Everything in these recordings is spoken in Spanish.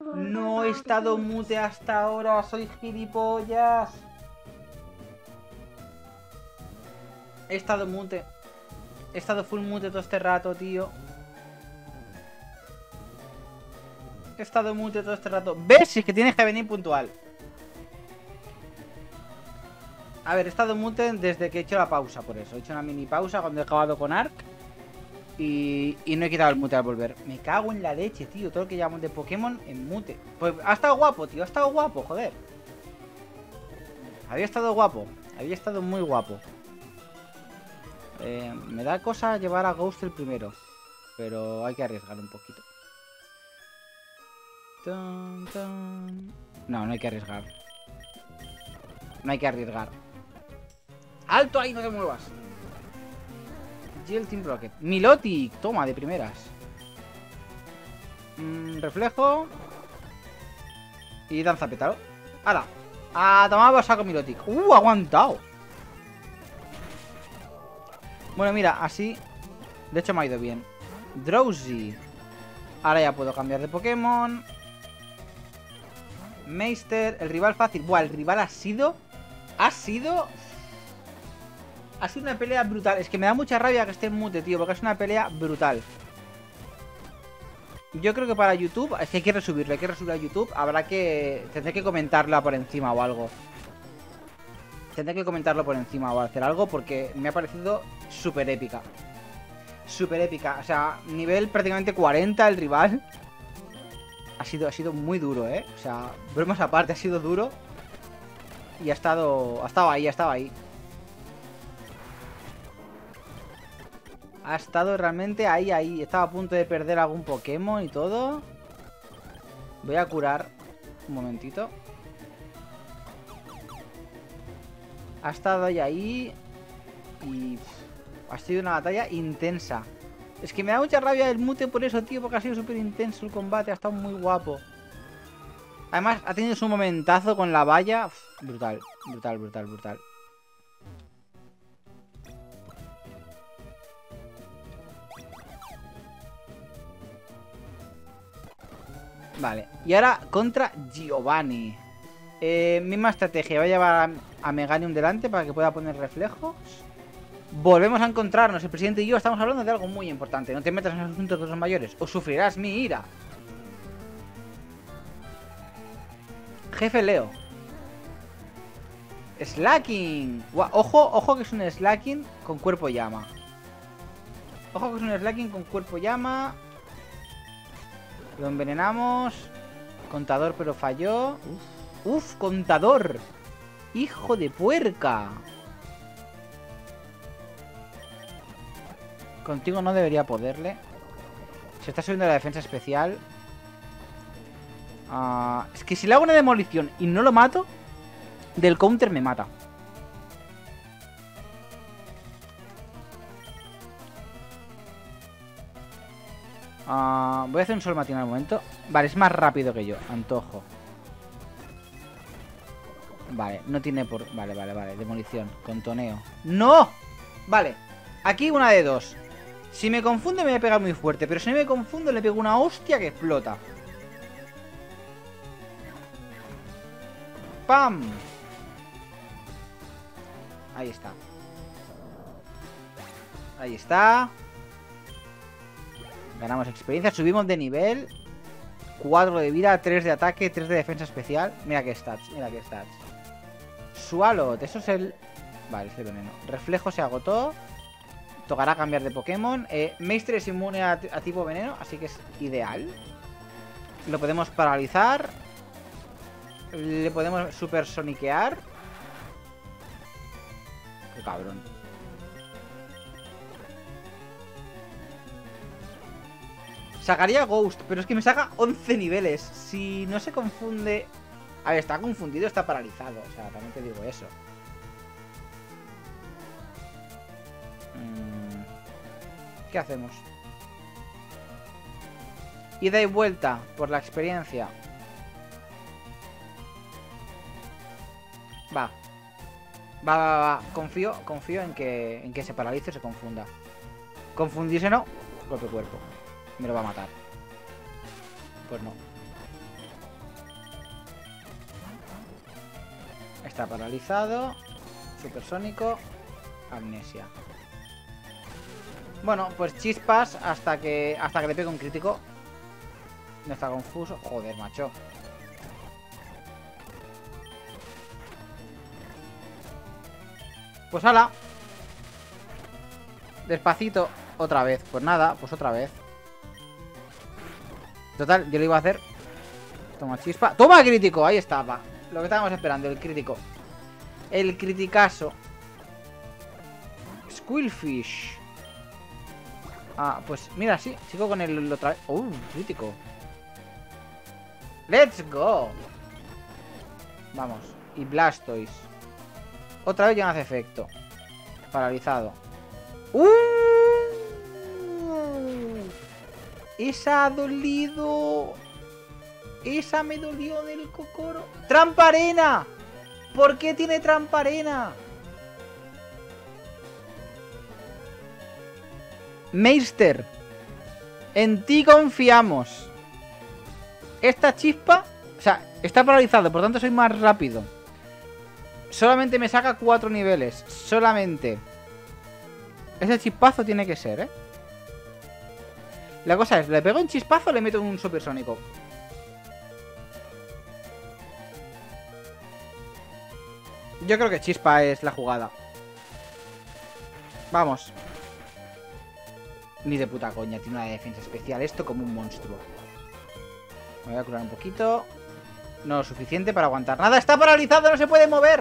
No he estado mute hasta ahora, soy gilipollas. He estado mute. He estado full mute todo este rato, tío. He estado mute todo este rato. ¿Ves? Si es que tienes que venir puntual. A ver, he estado mute desde que he hecho la pausa, por eso. He hecho una mini pausa cuando he acabado con Ark. Y no he quitado el mute al volver. Me cago en la leche, tío. Todo lo que llamamos de Pokémon en mute. Pues ha estado guapo, tío. Ha estado guapo, joder. Había estado guapo. Había estado muy guapo. Me da cosa llevar a Ghost el primero. Pero hay que arriesgar un poquito. No, no hay que arriesgar. No hay que arriesgar. ¡Alto ahí! No te muevas. Gel Team Rocket. Milotic. Toma, de primeras. Reflejo. Y danza pétalo. ¡Hala! A tomar saco Milotic. Aguantado. Bueno, mira, así. De hecho me ha ido bien. Drowsy. Ahora ya puedo cambiar de Pokémon. Meister. El rival fácil. Buah, el rival ha sido una pelea brutal. Es que me da mucha rabia que esté en mute, tío, porque es una pelea brutal. Yo creo que para YouTube, es que hay que resubirlo a YouTube. Tendré que comentarla por encima o algo. Tendré que comentarlo por encima o hacer algo porque me ha parecido súper épica. Súper épica. O sea, nivel prácticamente 40 el rival. Ha sido muy duro, O sea, bromas aparte, ha sido duro. Y ha estado ahí. Ha estado realmente ahí. Estaba a punto de perder algún Pokémon y todo. Voy a curar un momentito. Ha estado ahí. Y ha sido una batalla intensa. Es que me da mucha rabia el mute por eso, tío. Porque ha sido súper intenso el combate. Ha estado muy guapo. Además, ha tenido su momentazo con la valla. Brutal. Vale, y ahora contra Giovanni. Misma estrategia, voy a llevar a Meganium delante para que pueda poner reflejos. Volvemos a encontrarnos, el presidente y yo estamos hablando de algo muy importante. No te metas en los asuntos de los mayores o sufrirás mi ira. Jefe Leo. Slacking. Ojo que es un Slacking con cuerpo llama. Lo envenenamos. Contador, pero falló. Uf, contador. Hijo de puerca. Contigo no debería poderle. Se está subiendo la defensa especial. Es que si le hago una demolición y no lo mato, del counter me mata. Voy a hacer un sol matinal al momento. Vale, es más rápido que yo. Antojo. Vale, no tiene por... Vale. Demolición. Contoneo. ¡No! Vale. Aquí una de dos. Si me confunde me voy a pegar muy fuerte. Pero si no me confundo le pego una hostia que explota. ¡Pam! Ahí está. Ganamos experiencia, subimos de nivel. 4 de vida, 3 de ataque, 3 de defensa especial. Mira qué stats. Swalot, eso es el... Vale, es el veneno. Reflejo se agotó. Tocará cambiar de Pokémon. Meister es inmune a tipo veneno, así que es ideal. Lo podemos paralizar. Le podemos supersoniquear. Qué cabrón. Sacaría Ghost, pero es que me saca 11 niveles. Si no se confunde... A ver, está confundido, está paralizado. O sea, también te digo eso. ¿Qué hacemos? Ida y vuelta por la experiencia. Va. Confío en que se paralice o se confunda. Confundirse no. Golpe cuerpo. Me lo va a matar. Pues no. Está paralizado. Supersónico. Amnesia. Bueno, pues chispas hasta que le pegue un crítico. No está confuso. Joder, macho. Pues hala. Despacito. Otra vez. Pues nada, pues otra vez. Total, yo lo iba a hacer. Toma chispa. ¡Toma crítico! Ahí estaba. Lo que estábamos esperando, el crítico. El criticazo. Squillfish. Ah, pues mira, sí. Sigo con el otra vez. Crítico. ¡Let's go! Vamos. Y Blastoise. Otra vez ya no hace efecto. Paralizado. Esa ha dolido. Esa me dolió del cocoro. ¡Trampa arena! ¿Por qué tiene trampa arena? Meister, en ti confiamos. Esta chispa, o sea, está paralizado, por tanto soy más rápido. Solamente me saca 4 niveles. Solamente. Ese chispazo tiene que ser, ¿eh? La cosa es, ¿le pego un chispazo o le meto un supersónico? Yo creo que chispa es la jugada. Vamos. Ni de puta coña, tiene una defensa especial. Esto como un monstruo. Me voy a curar un poquito. No lo suficiente para aguantar nada. ¡Está paralizado! ¡No se puede mover!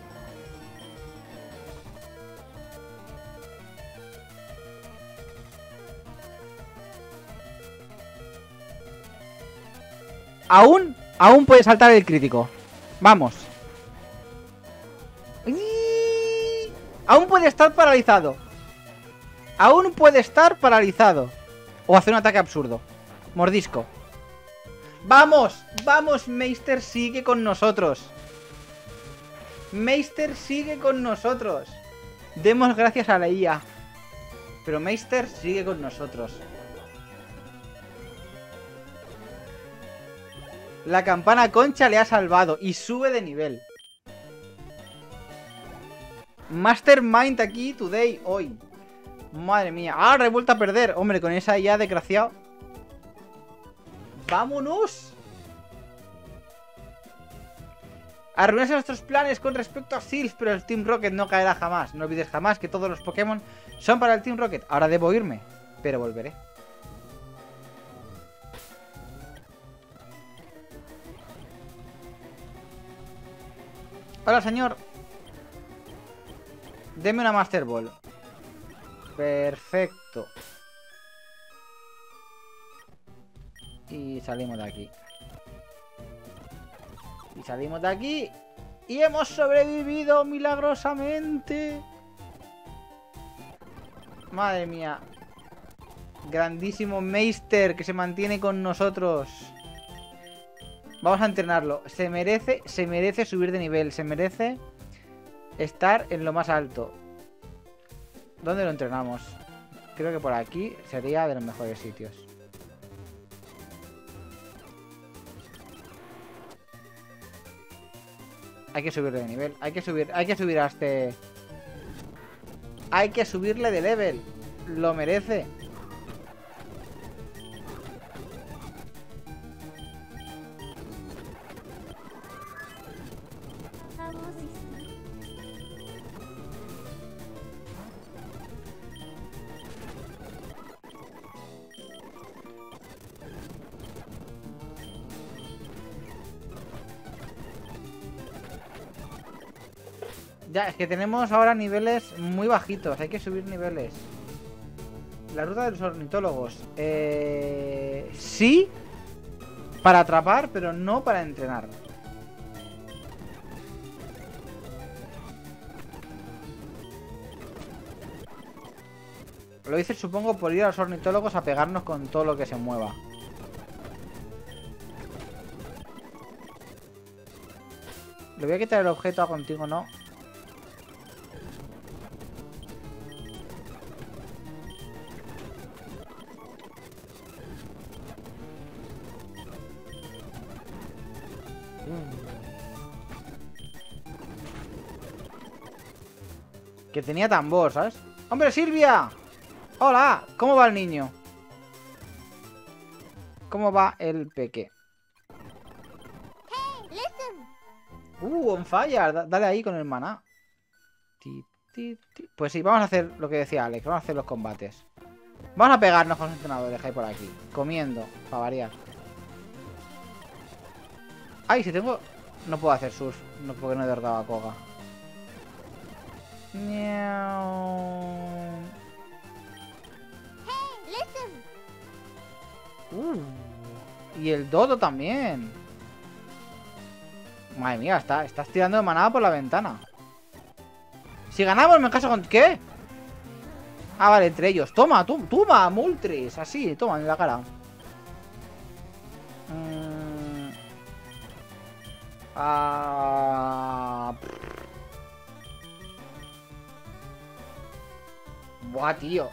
Aún puede saltar el crítico. Vamos. Aún puede estar paralizado. Aún puede estar paralizado. O hacer un ataque absurdo. Mordisco. ¡Vamos! ¡Vamos! Meister sigue con nosotros. Meister sigue con nosotros. Demos gracias a la IA. Pero Meister sigue con nosotros. La campana concha le ha salvado. Y sube de nivel. Mastermind aquí today, hoy. Madre mía. ¡Ah! Revuelta a perder. Hombre, con esa IA desgraciado. ¡Vámonos! Arruinarse nuestros planes con respecto a Silph, pero el Team Rocket no caerá jamás. No olvides jamás que todos los Pokémon son para el Team Rocket. Ahora debo irme, pero volveré. Hola, señor. Deme una Master Ball. Perfecto. Y salimos de aquí. Y salimos de aquí. Y hemos sobrevivido milagrosamente. Madre mía. Grandísimo Meister que se mantiene con nosotros. Vamos a entrenarlo. Se merece subir de nivel. Se merece estar en lo más alto. ¿Dónde lo entrenamos? Creo que por aquí sería de los mejores sitios. Hay que subirle de nivel. Hay que subir a este... Hay que subirle de level. Lo merece. Ya, es que tenemos ahora niveles muy bajitos. Hay que subir niveles. La ruta de los ornitólogos. Sí. Para atrapar, pero no para entrenar. Lo hice, supongo, por ir a los ornitólogos a pegarnos con todo lo que se mueva. Le voy a quitar el objeto a contigo, ¿no? Que tenía tambor, ¿sabes? ¡Hombre, Silvia! ¡Hola! ¿Cómo va el niño? ¿Cómo va el peque? On fire. Dale ahí con el maná. Pues sí, vamos a hacer lo que decía Alex. Vamos a hacer los combates. Vamos a pegarnos con los entrenadores que hay por aquí. Comiendo, para variar. Ay, si tengo... No puedo hacer surf. No, porque no he derrotado a Koga. Y el Dodo también. Madre mía, estás tirando de manada por la ventana. Si ganamos, me caso con... ¿Qué? Ah, vale, entre ellos. Toma, toma, Moltres. Así, toma, en la cara. Buah, tío.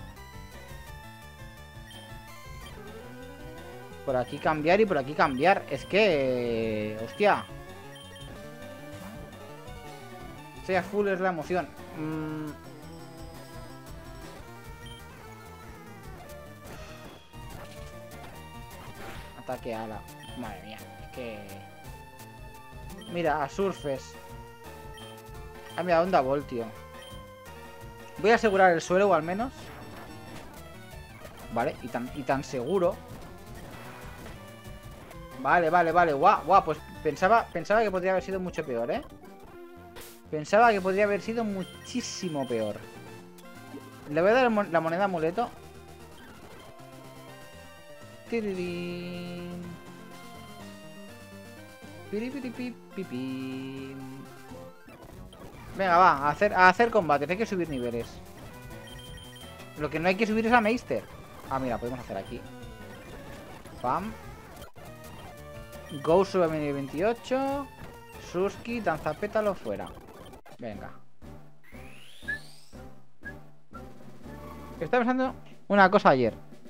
Por aquí cambiar y por aquí cambiar. Es que... Hostia. Sea full es la emoción. Ataque ala. Madre mía. Es que... Mira, a Surfes. Ah, mira, onda Vol, tío. Voy a asegurar el suelo, o al menos. Vale, y tan seguro. Vale. Guau, pues pensaba que podría haber sido mucho peor, ¿eh? Pensaba que podría haber sido muchísimo peor. Le voy a dar la moneda amuleto. Tirirín. Venga, va, a hacer combates. Hay que subir niveles. Lo que no hay que subir es a Meister. Ah, mira, podemos hacer aquí. Pam. Go sube a nivel 28. Suski, danza pétalo fuera. Venga. Estaba pensando una cosa ayer.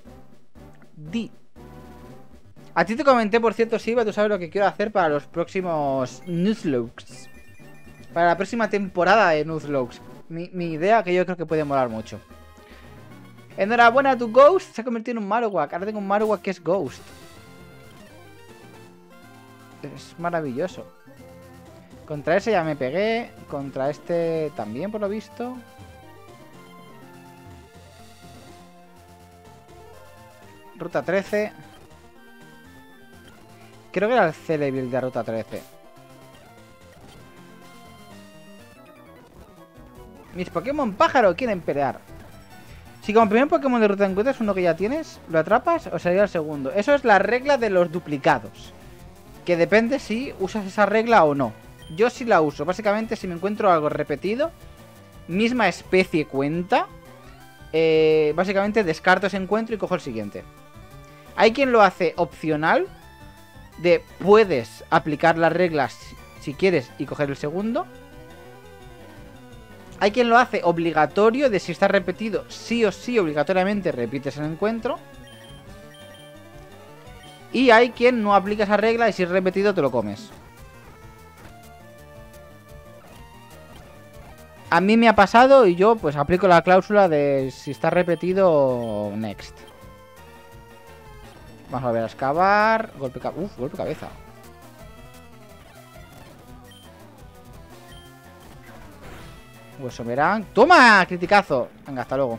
A ti te comenté, por cierto, Silva, tú sabes lo que quiero hacer para los próximos Nuzlocke. Para la próxima temporada de Nuzlocke. Mi idea, que yo creo que puede molar mucho. Enhorabuena, tu Ghost se ha convertido en un Marowak. Ahora tengo un Marowak que es Ghost. Es maravilloso. Contra ese ya me pegué. Contra este también, por lo visto. Ruta 13. Creo que era el Celebil de Ruta 13. Mis Pokémon pájaro quieren pelear. Si como primer Pokémon de ruta encuentras uno que ya tienes, lo atrapas o sería el segundo. Eso es la regla de los duplicados. Que depende si usas esa regla o no. Yo sí la uso. Básicamente, si me encuentro algo repetido, misma especie cuenta. Básicamente descarto ese encuentro y cojo el siguiente. Hay quien lo hace opcional. De puedes aplicar las reglas si quieres y coger el segundo. Hay quien lo hace obligatorio, de si está repetido, sí o sí, obligatoriamente repites el encuentro. Y hay quien no aplica esa regla y si es repetido te lo comes. A mí me ha pasado y yo pues aplico la cláusula de si está repetido, next. Vamos a ver a excavar. Golpe cabeza. Hueso Merán. ¡Toma! Criticazo. Venga, hasta luego.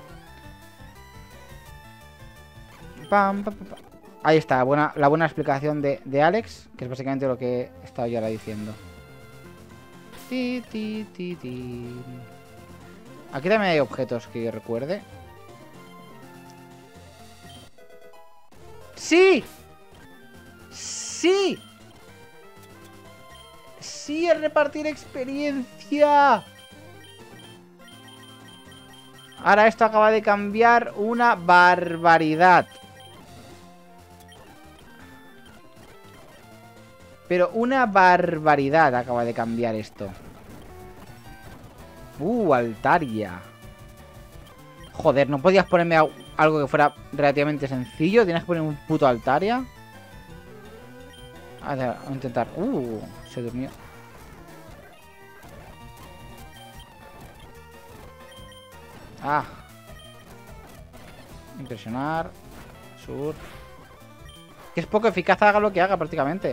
Ahí está, la buena explicación de Alex, que es básicamente lo que he estado yo ahora diciendo. Aquí también hay objetos que yo recuerde. ¡Sí! ¡Sí! ¡Sí! ¡Es repartir experiencia! Ahora esto acaba de cambiar una barbaridad. Pero una barbaridad acaba de cambiar esto. Altaria. Joder, ¿no podías ponerme algo que fuera relativamente sencillo? Tienes que poner un puto Altaria. A ver, a intentar. Se durmió. Ah. Impresionar. Sur. Que es poco eficaz, haga lo que haga prácticamente.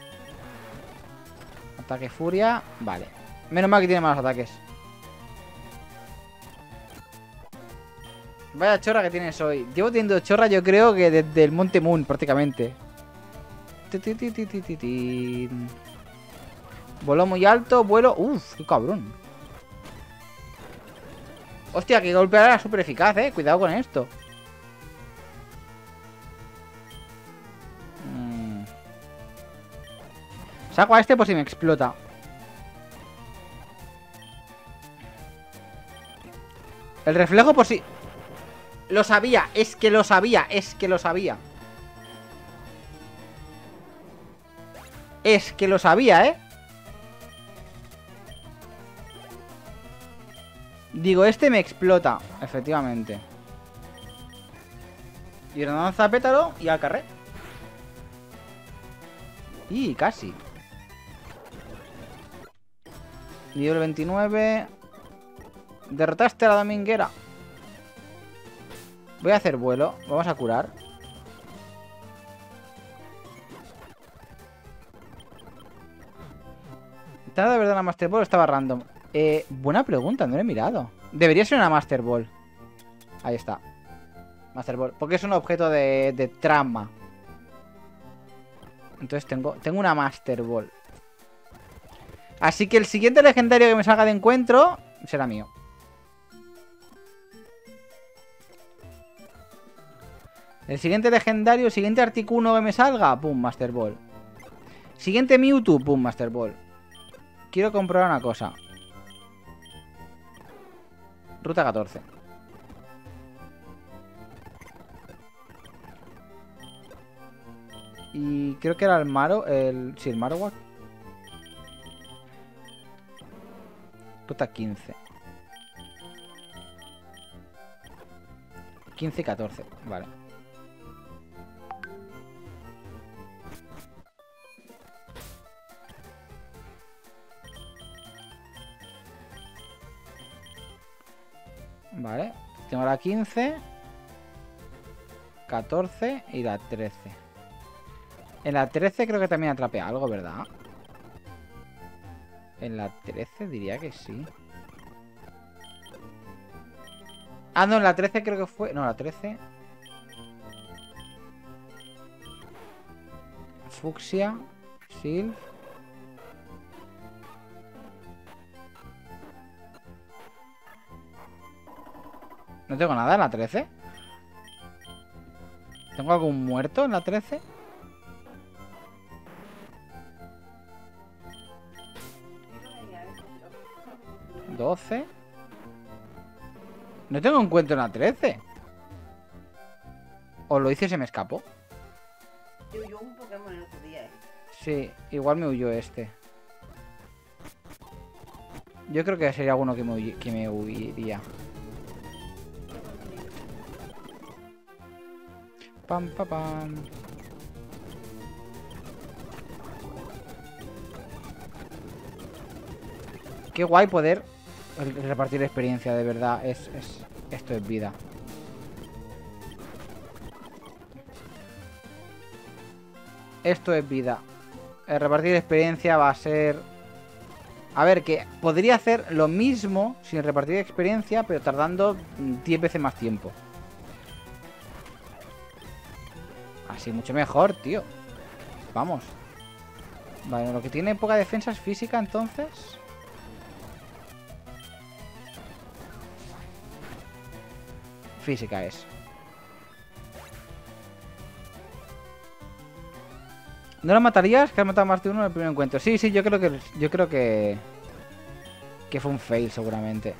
Ataque furia. Vale. Menos mal que tiene malos ataques. Vaya chorra que tienes hoy. Llevo teniendo chorra yo creo que desde el Monte Moon prácticamente. Voló muy alto, vuelo... Uf, qué cabrón. Hostia, que golpear era súper eficaz, cuidado con esto. Saco a este por si me explota. El reflejo por si... Lo sabía, es que lo sabía, es que lo sabía. Es que lo sabía, Digo, este me explota, efectivamente. Y lanza pétalo y al carré. Y casi. Nivel 29. Derrotaste a la dominguera. Voy a hacer vuelo. Vamos a curar. ¿Estaba de verdad una Master Ball o estaba random? Buena pregunta, no lo he mirado. Debería ser una Master Ball. Ahí está. Master Ball. Porque es un objeto de trama. Entonces tengo una Master Ball. Así que el siguiente legendario que me salga de encuentro será mío. El siguiente legendario, el siguiente Articuno que me salga, pum, Master Ball. Siguiente Mewtwo, pum, Master Ball. Quiero comprobar una cosa. Ruta 14. Y creo que era el Maro, sí, el Marowak. Ruta 15. 15 y 14, vale. Vale, tengo la 15, 14 y la 13. En la 13 creo que también atrapé algo, ¿verdad? En la 13 diría que sí. Ah, no, en la 13 creo que fue... No, la 13... Fucsia, Sylph... No tengo nada en la 13. ¿Tengo algún muerto en la 13? ¿12? No tengo encuentro en la 13. O lo hice y se me escapó. Te huyó un Pokémon el otro día, Sí, igual me huyó este. Yo creo que sería alguno que me huiría. Pam, pam, pam. Qué guay poder repartir experiencia, de verdad. Esto es vida. Esto es vida. El repartir experiencia va a ser... A ver, que podría hacer lo mismo sin repartir experiencia, pero tardando 10 veces más tiempo. Así mucho mejor, tío. Vamos. Vale, lo que tiene poca defensa es física, entonces. Física es. ¿No lo matarías? Que has matado más de uno en el primer encuentro. Sí, sí, yo creo que fue un fail seguramente.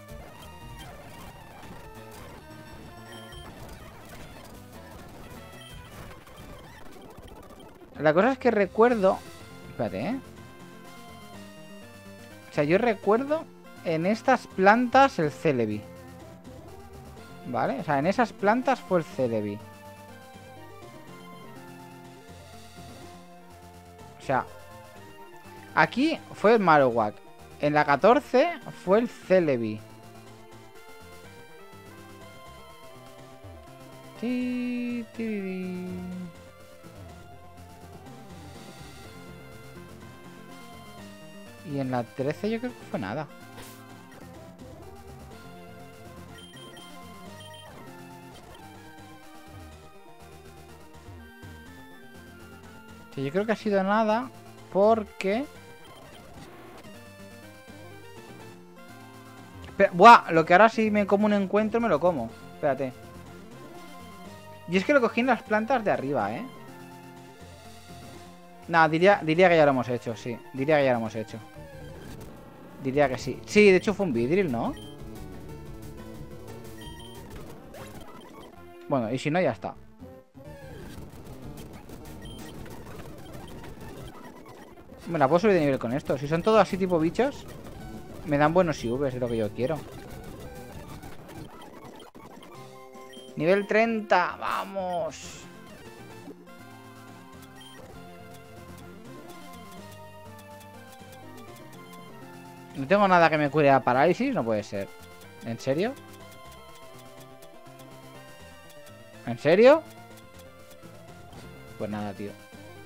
La cosa es que recuerdo... Espérate, O sea, yo recuerdo en estas plantas el Celebi. ¿Vale? O sea, en esas plantas fue el Celebi. O sea, aquí fue el Marowak. En la 14 fue el Celebi. Ti, tiriri. Y en la 13 yo creo que fue nada. Sí, yo creo que ha sido nada porque... ¡Buah! Lo que ahora si me como un encuentro me lo como. Espérate. Y es que lo cogí en las plantas de arriba, ¿eh? Nah, diría que ya lo hemos hecho, sí. Diría que ya lo hemos hecho. Diría que sí. Sí, de hecho fue un vidril, ¿no? Bueno, y si no, ya está. Me la puedo subir de nivel con esto. Si son todos así tipo bichos, me dan buenos IVs, es lo que yo quiero. Nivel 30, vamos. No tengo nada que me cure a parálisis, no puede ser. ¿En serio? ¿En serio? Pues nada, tío.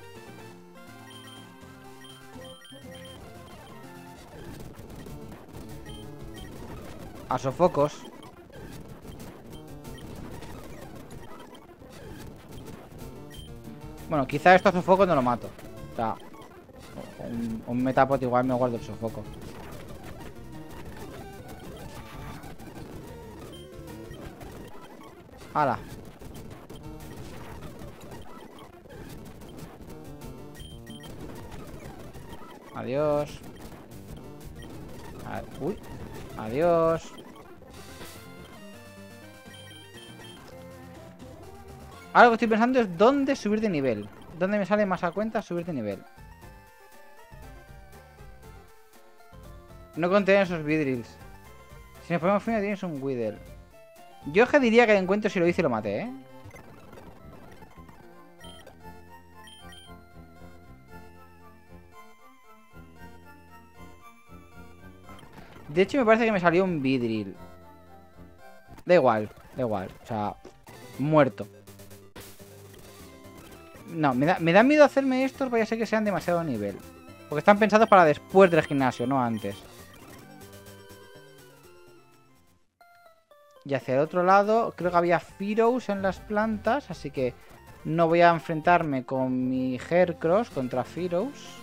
A sofocos. Bueno, quizá esto a sofoco no lo mato. O sea, un metapod igual me guardo el sofoco. ¡Hala! Adiós. Uy. Adiós. Ahora lo que estoy pensando es dónde subir de nivel. ¿Dónde me sale más a cuenta subir de nivel? No conté esos vidrils. Si nos ponemos fino tienes un wither. Yo que diría que el encuentro si lo hice lo maté, ¿eh? De hecho me parece que me salió un vidril. Da igual, da igual. O sea, muerto. No, me da miedo hacerme estos, vaya a ser que sean demasiado nivel. Porque están pensados para después del gimnasio, no antes. Y hacia el otro lado, creo que había Fearows en las plantas, así que no voy a enfrentarme con mi Hercross contra Fearows.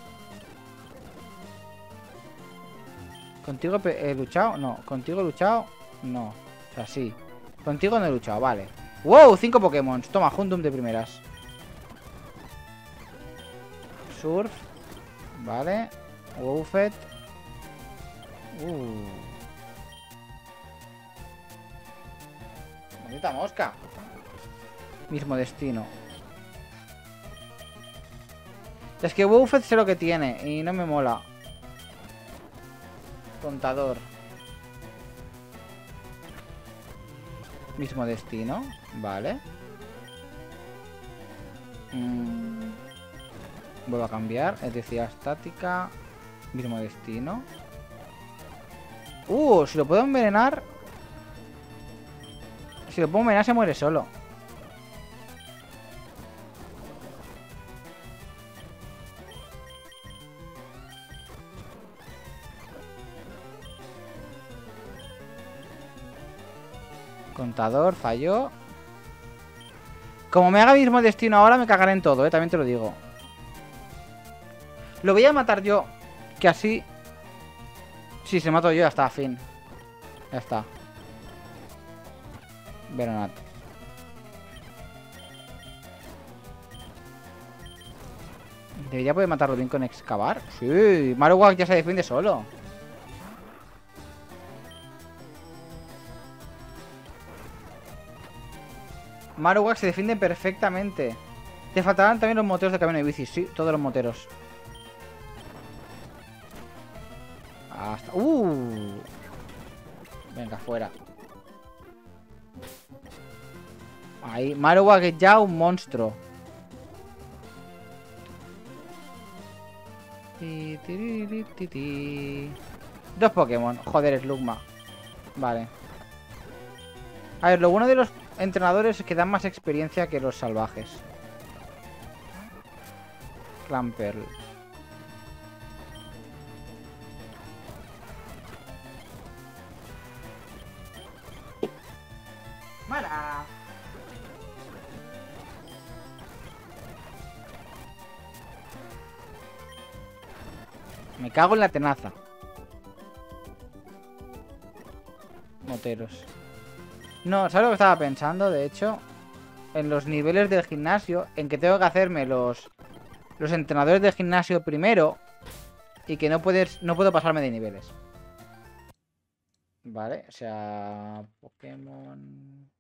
¿Contigo he luchado? No. ¿Contigo he luchado? No. O sea, sí. Contigo no he luchado, vale. ¡Wow! 5 Pokémon. Toma, Hundum de primeras. Surf. Vale. Wowfet. Bonita mosca. Mismo destino. Es que Wowfet sé lo que tiene y no me mola. Contador. Mismo destino. Vale. Vuelvo a cambiar. Electricidad estática. Mismo destino. Si lo puedo envenenar. Si lo puedo envenenar se muere solo. Contador, falló. Como me haga mismo destino ahora me cagaré en todo, también te lo digo. Lo voy a matar yo. Que así... Sí, se mato yo, ya está, fin. Ya está. Veronat. Debería poder matarlo bien con excavar. Sí, Marowak ya se defiende solo. Marowak se defiende perfectamente. Te faltarán también los moteros de camino de bici. Sí, todos los moteros. Hasta... Venga, fuera. Ahí, Marowak es ya un monstruo. Dos Pokémon. Joder, Slugma. Vale. A ver, lo bueno de los entrenadores que dan más experiencia que los salvajes. Clan Pearl. ¡Mara! Me cago en la tenaza. Moteros. No, ¿sabes lo que estaba pensando? De hecho, en los niveles del gimnasio, en que tengo que hacerme los entrenadores del gimnasio primero y que no puedo pasarme de niveles. Vale, o sea, Pokémon.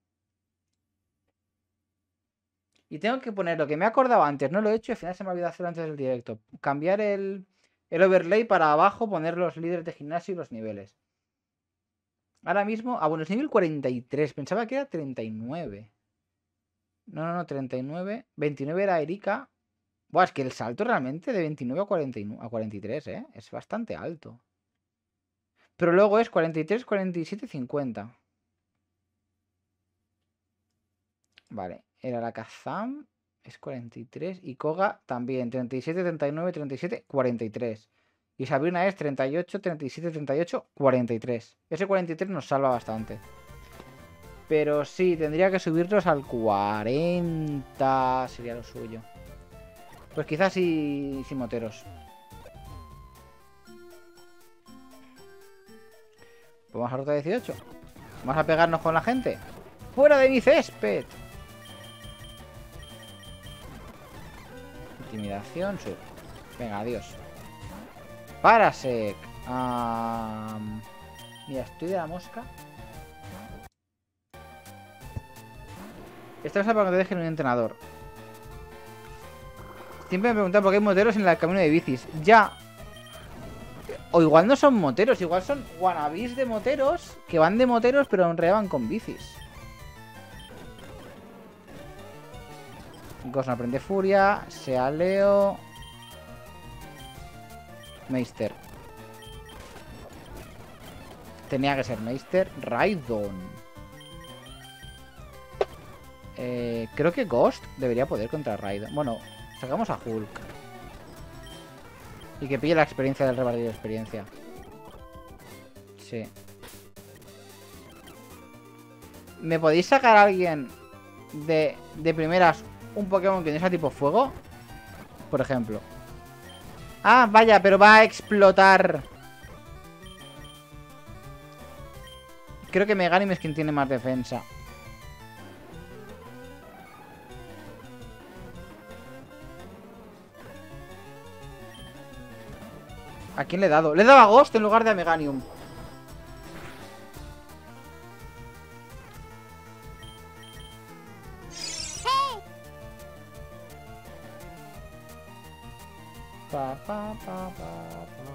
Y tengo que poner lo que me he acordado antes, no lo he hecho y al final se me ha olvidado hacerlo antes del directo. Cambiar el overlay para abajo, poner los líderes de gimnasio y los niveles. Ahora mismo, bueno, es nivel 43, pensaba que era 39. No, 39. 29 era Erika. Buah, es que el salto realmente de 29 a 43, ¿eh? Es bastante alto. Pero luego es 43, 47, 50. Vale, era la Kazam, es 43. Y Koga también, 37, 39, 37, 43. Y Sabrina es 38, 37, 38, 43. Ese 43 nos salva bastante. Pero sí, tendría que subirlos al 40. Sería lo suyo. Pues quizás sí, sin moteros. Pues vamos a ruta 18. Vamos a pegarnos con la gente. ¡Fuera de mi césped! Intimidación, sub. Venga, adiós. Parasec. Mira, estoy de la mosca. Esta cosa para que te dejen un entrenador. Siempre me preguntan por qué hay moteros en el camino de bicis. Ya. O igual no son moteros, igual son wannabes de moteros que van de moteros pero en realidad van con bicis. Ghost no aprende furia. Sea Leo. Meister. Tenía que ser Meister. Raidon. Creo que Ghost debería poder contra Raidon. Bueno, sacamos a Hulk. Y que pille la experiencia del repartir de experiencia. Sí. ¿Me podéis sacar a alguien de primeras un Pokémon que no sea tipo fuego? Por ejemplo. Ah, vaya, pero va a explotar. Creo que Meganium es quien tiene más defensa. ¿A quién le he dado? Le he dado a Ghost en lugar de a Meganium. Pa, pa, pa, pa, pa.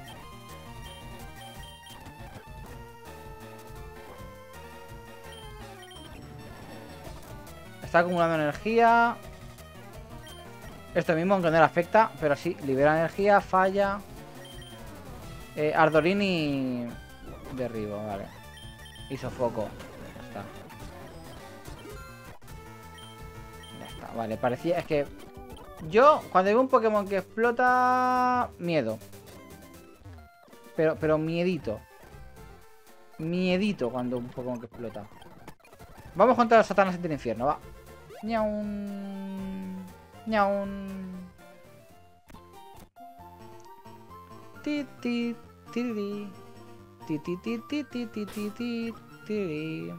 Está acumulando energía. Esto mismo, aunque no le afecta, pero sí, libera energía, falla. Ardolín y derribo, vale. Y sofoco. Ya está. Ya está, vale. Parecía, es que yo, cuando veo un Pokémon que explota, miedo. Pero miedito. Miedito cuando un Pokémon que explota. Vamos contra los Satanas del infierno, va. Ñaun. Ñaun. Ti, ti, tiriri. Ti, ti, ti, ti, ti, ti, ti, ti, tiriri.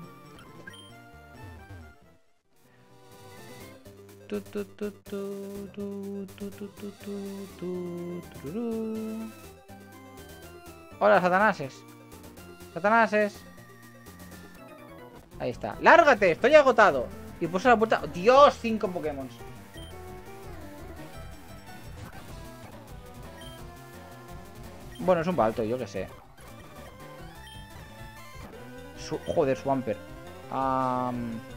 Tu, tu, tu, tu, tu, tu, tu, tu, tu, tururú. Hola, Satanases. Satanases. Ahí está. ¡Lárgate! Estoy agotado. Y puse la puerta. ¡Dios! 5 Pokémon. Bueno, es un Balto, yo que sé. Joder, Swampert. A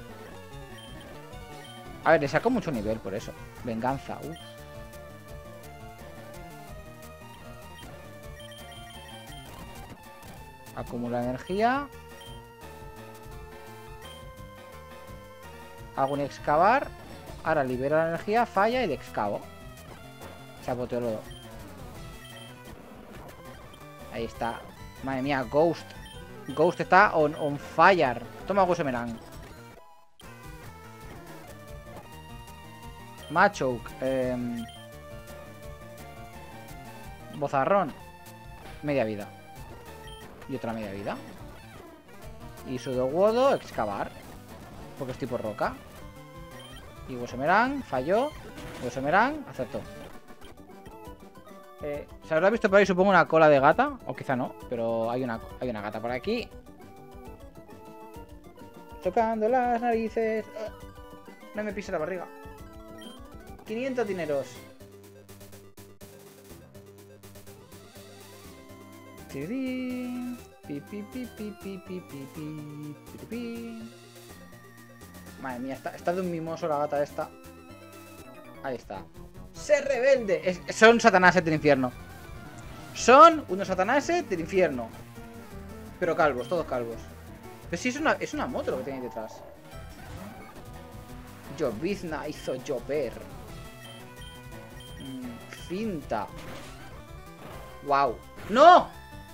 ver, le saco mucho nivel por eso. Venganza. Acumula energía. Hago un excavar. Ahora libero la energía, falla y le excavo. Chapoteolo. Ahí está. Madre mía, Ghost. Ghost está on fire. Toma Gosemerang. Machoke. Bozarrón. Media vida. Y otra media vida. Y Sudowoodo, excavar. Porque es tipo roca. Y Gosemerang, falló. Gosemerang, acertó. ¿Se habrá visto por ahí, supongo, una cola de gata? O quizá no, pero hay una gata por aquí. Tocando las narices. No me pise la barriga. 500 dineros. Pi, pi, pi, pi, pi, pi, pi, pi, pi. Madre mía, está de un mimoso la gata esta. Ahí está. ¡Se rebelde! Son satanases del infierno. Son unos satanases del infierno. Pero calvos, todos calvos. Pero sí, es una moto lo que tenéis detrás. Llovizna hizo llover. Finta. ¡Wow! ¡No!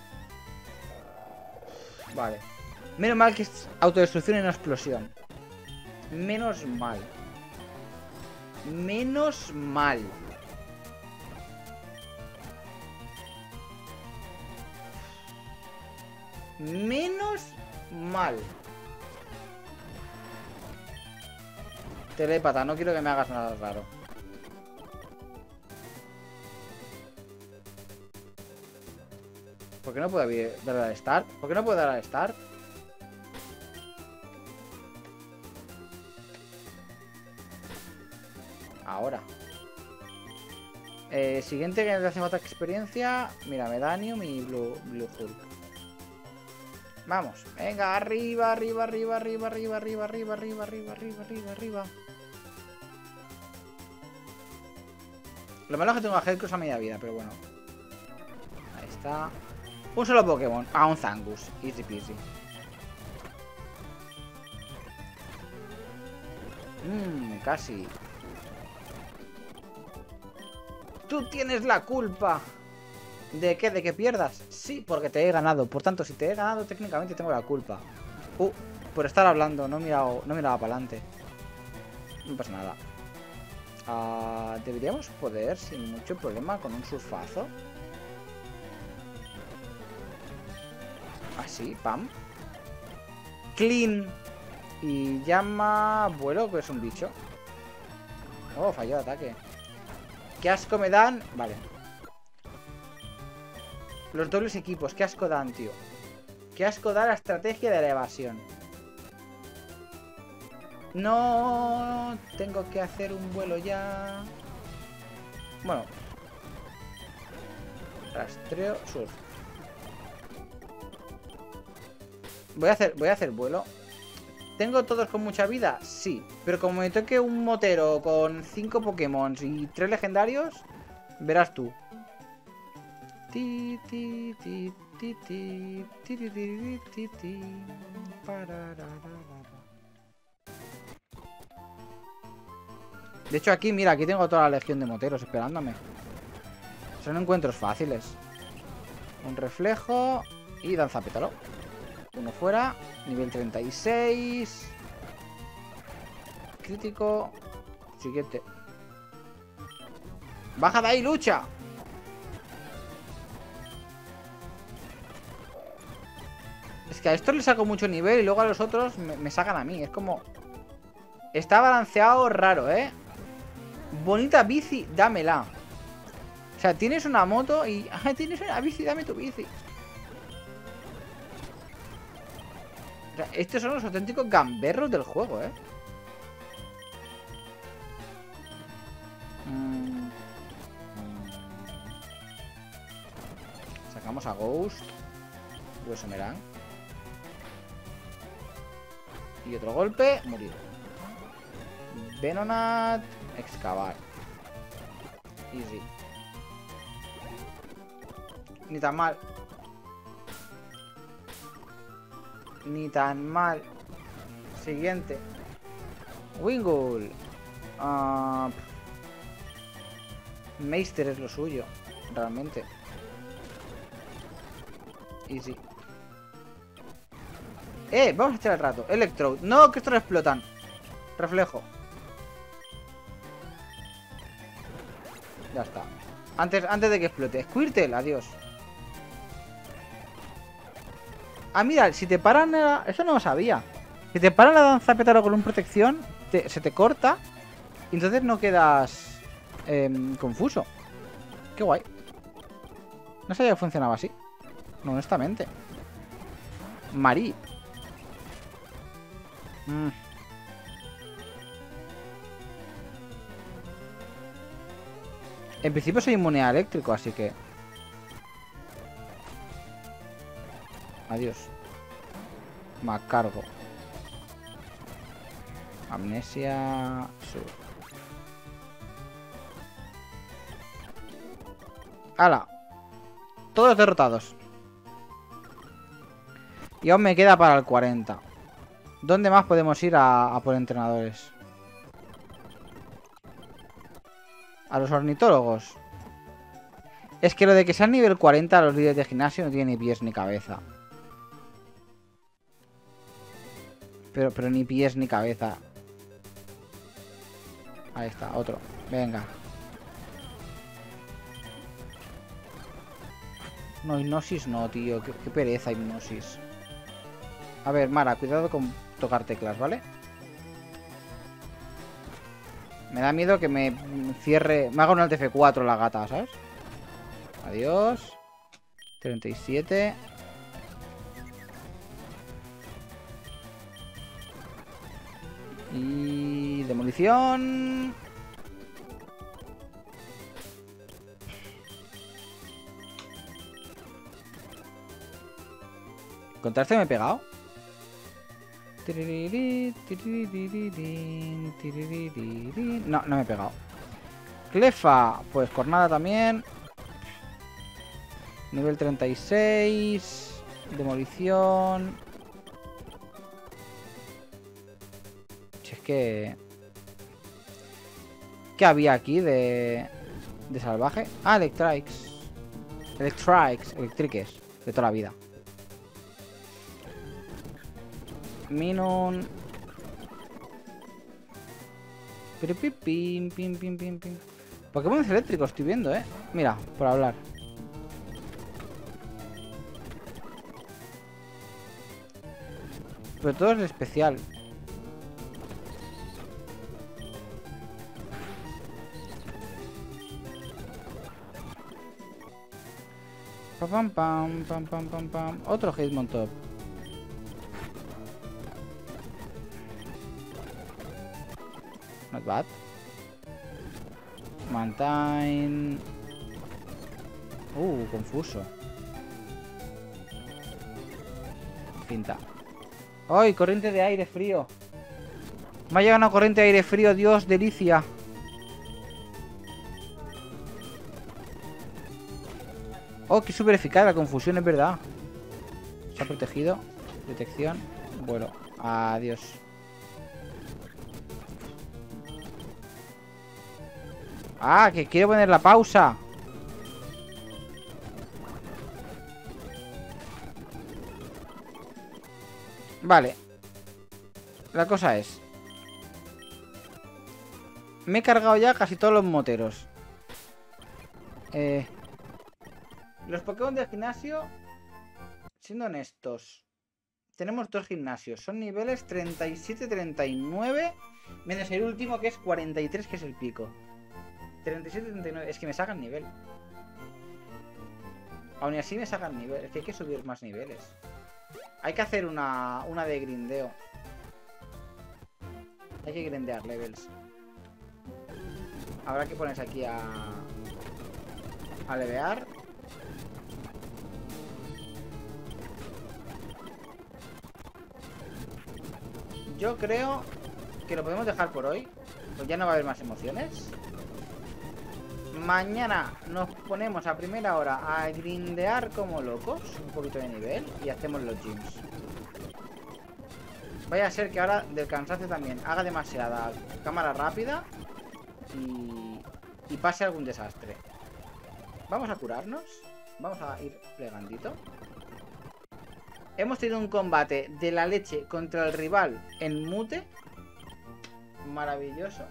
Vale. Menos mal que es autodestrucción y no explosión. Menos mal. Menos mal. Menos mal. Telépata, no quiero que me hagas nada raro. ¿Por qué no puedo darle al start? ¿Por qué no puedo darle al start? Ahora. Siguiente que me hace falta experiencia. Mira, Medanium y Blue Hulk. Vamos. Venga, arriba, arriba, arriba, arriba, arriba, arriba, arriba, arriba, arriba, arriba, arriba, arriba. Lo malo es que tengo a Hellcross a media vida, pero bueno. Ahí está. Un solo Pokémon. Ah, un Zangus. Easy peasy. Casi. Tú tienes la culpa. ¿De qué? ¿De que pierdas? Sí, porque te he ganado. Por tanto, si te he ganado, técnicamente tengo la culpa. Por estar hablando, no miraba para adelante. No pasa nada. Deberíamos poder, sin mucho problema, con un surfazo. Así, pam. Clean. Y llama... Vuelo, que es un bicho. Oh, falló el ataque. ¿Qué asco me dan? Vale. Los dobles equipos, qué asco dan, tío. Qué asco da la estrategia de la evasión. No, tengo que hacer un vuelo ya. Bueno. Rastreo, surf. Voy a hacer vuelo. ¿Tengo todos con mucha vida? Sí. Pero como me toque un motero con 5 Pokémon y 3 legendarios, verás tú. De hecho aquí, mira, aquí tengo toda la legión de moteros esperándome. Son encuentros fáciles. Un reflejo y danzapétalo. Uno fuera, nivel 36. Crítico. Siguiente. ¡Baja de ahí, lucha! Es que a esto le saco mucho nivel y luego a los otros me sacan a mí. Es como... Está balanceado raro, ¿eh? Bonita bici, dámela. O sea, tienes una moto y... ¡Ah, tienes una bici! ¡Dame tu bici! O sea, estos son los auténticos gamberros del juego, ¿eh? Sacamos a Ghost. Gosemerang. Y otro golpe, morir. Venonat, excavar. Easy. Ni tan mal. Ni tan mal. Siguiente. Wingull. Meister es lo suyo, realmente. Easy. Vamos a echar el rato. Electrode. No, que estos no explotan. Reflejo. Ya está. Antes de que explote. Squirtle, adiós. Ah, mira, si te paran... Eso no lo sabía. Si te paran la danza pétalo con un protección, se te corta. Y entonces no quedas confuso. Qué guay. No sabía que funcionaba así. No, honestamente. Marí. En principio soy inmune a eléctrico, así que... Adiós. Me cargo. Amnesia... Sur. ¡Hala! Todos derrotados. Y aún me queda para el 40. ¿Dónde más podemos ir a por entrenadores? A los ornitólogos. Es que lo de que sean nivel 40 a los líderes de gimnasio no tiene ni pies ni cabeza. Pero ni pies ni cabeza. Ahí está, otro. Venga. No, hipnosis no, tío. Qué pereza hipnosis. A ver, Mara, cuidado con tocar teclas, ¿vale? Me da miedo que me cierre... Me haga un Alt F4 la gata, ¿sabes? Adiós. 37. Y... demolición. ¿Contra este me he pegado? No, no me he pegado. Clefa, pues cornada también. Nivel 36. Demolición. Si es que... ¿Qué había aquí de salvaje? Ah, Electrics. Electriques. De toda la vida. Minun. Pim, pim, pim, pim, pim. Pokémon eléctricos estoy viendo, Mira, por hablar. Pero todo es de especial. Pam, pam, pam, pam, pam, pam. Otro Hitmontop. Not bad. Mantine. Confuso. Pinta. ¡Ay! Corriente de aire frío. Me ha llegado una corriente de aire frío. Dios, delicia. Oh, qué súper eficaz la confusión, es verdad. Se ha protegido. Detección. Vuelo. Adiós. Ah, que quiero poner la pausa. Vale. La cosa es... Me he cargado ya casi todos los moteros. Los Pokémon del gimnasio... Siendo honestos... Tenemos dos gimnasios. Son niveles 37-39. Menos el último que es 43, que es el pico. 37-39. Es que me sacan nivel. Aún así me sacan nivel. Es que hay que subir más niveles. Hay que hacer una de grindeo. Hay que grindear levels. Habrá que ponerse aquí a levear. Yo creo que lo podemos dejar por hoy. Pues ya no va a haber más emociones. Mañana nos ponemos a primera hora a grindear como locos. Un poquito de nivel. Y hacemos los gyms. Vaya a ser que ahora del cansancio también haga demasiada cámara rápida y pase algún desastre. Vamos a curarnos. Vamos a ir plegandito. Hemos tenido un combate de la leche contra el rival en mute. Maravilloso.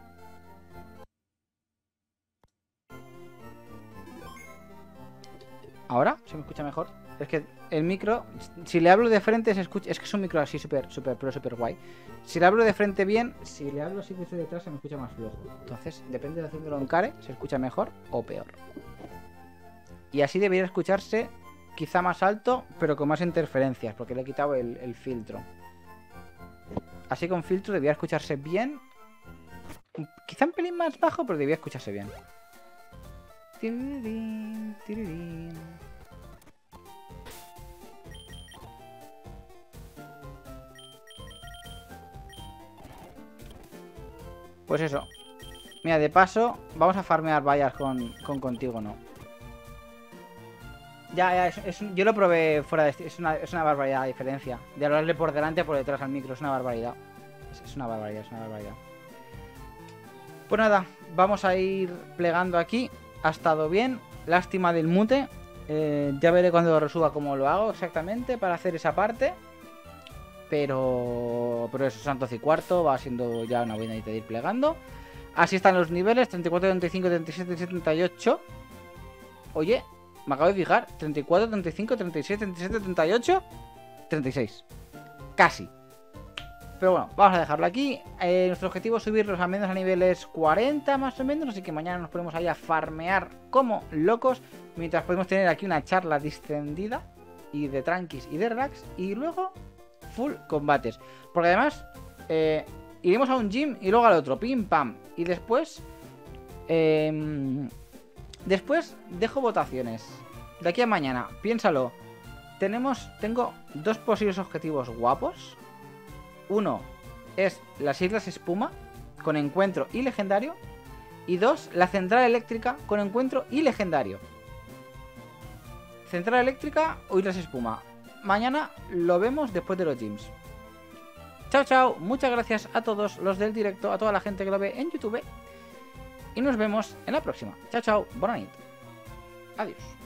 ¿Ahora? ¿Se me escucha mejor? Es que el micro, si le hablo de frente se escucha. Es que es un micro así súper guay. Si le hablo de frente bien, si le hablo así desde detrás se me escucha más flojo. Entonces, depende de haciéndolo en care, se escucha mejor o peor. Y así debería escucharse quizá más alto, pero con más interferencias, porque le he quitado el filtro. Así con filtro debería escucharse bien. Quizá un pelín más bajo, pero debería escucharse bien. Tirirín, tirirín. Pues eso. Mira, de paso, vamos a farmear vallas contigo, ¿no? Ya, yo lo probé fuera de... Es una barbaridad la diferencia. De hablarle por delante o por detrás al micro. Es una barbaridad. Es una barbaridad, es una barbaridad. Pues nada, vamos a ir plegando aquí. Ha estado bien. Lástima del mute. Ya veré cuando lo resuba cómo lo hago exactamente para hacer esa parte. Pero eso, Santos y cuarto. Va siendo ya una buena idea de ir plegando. Así están los niveles. 34, 35, 37, 78. Oye, me acabo de fijar. 34, 35, 37, 37, 38. 36. Casi. Pero bueno, vamos a dejarlo aquí. Nuestro objetivo es subirlos al menos a niveles 40 más o menos. Así que mañana nos ponemos ahí a farmear como locos. Mientras podemos tener aquí una charla distendida. Y de tranquis y de relax. Y luego full combates. Porque además iremos a un gym y luego al otro. Pim pam. Y después después dejo votaciones. De aquí a mañana, piénsalo. Tengo dos posibles objetivos guapos. Uno es las Islas Espuma con encuentro y legendario. Y dos, la central eléctrica con encuentro y legendario. Central eléctrica o Islas Espuma. Mañana lo vemos después de los gyms. Chao, chao. Muchas gracias a todos los del directo, a toda la gente que lo ve en YouTube. Y nos vemos en la próxima. Chao, chao. Buena nit. Adiós.